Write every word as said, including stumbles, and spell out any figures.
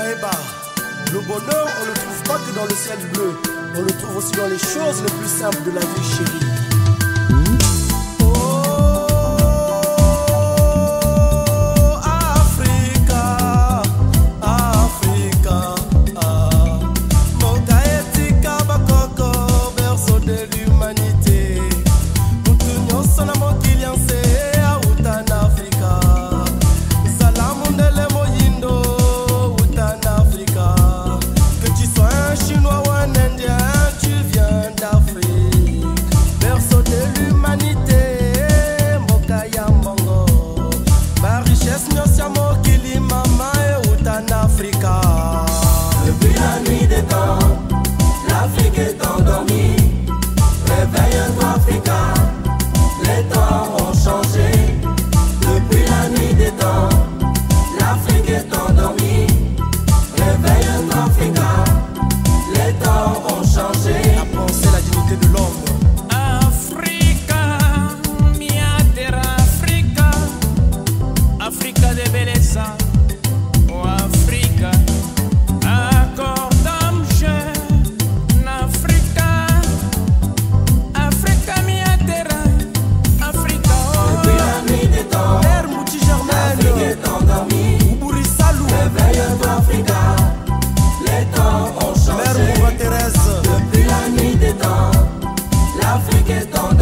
Maeba, le bonheur on ne le trouve pas que dans le ciel bleu, on le trouve aussi dans les choses les plus simples de la vie, chérie. Depuis la nuit des temps, l'Afrique est endormie. Réveille-toi Africa, les temps ont changé. Depuis la nuit des temps, l'Afrique est endormie. Réveille-toi Africa, les temps ont changé. La pensée, la dignité de l'homme. Africa, mia terra Africa, Africa de beleza. Oh Africa, acordamos-je n'Africa, Africa mia terra, Africa. Depuis la nuit des temps, Mère Mouti Germaine, l'Afrique est endormie. Ouburi Salou, Réveille-toi Africa, les temps ont Mère changé. Mouva Thérèse. Depuis la nuit des temps, l'Afrique est endormie.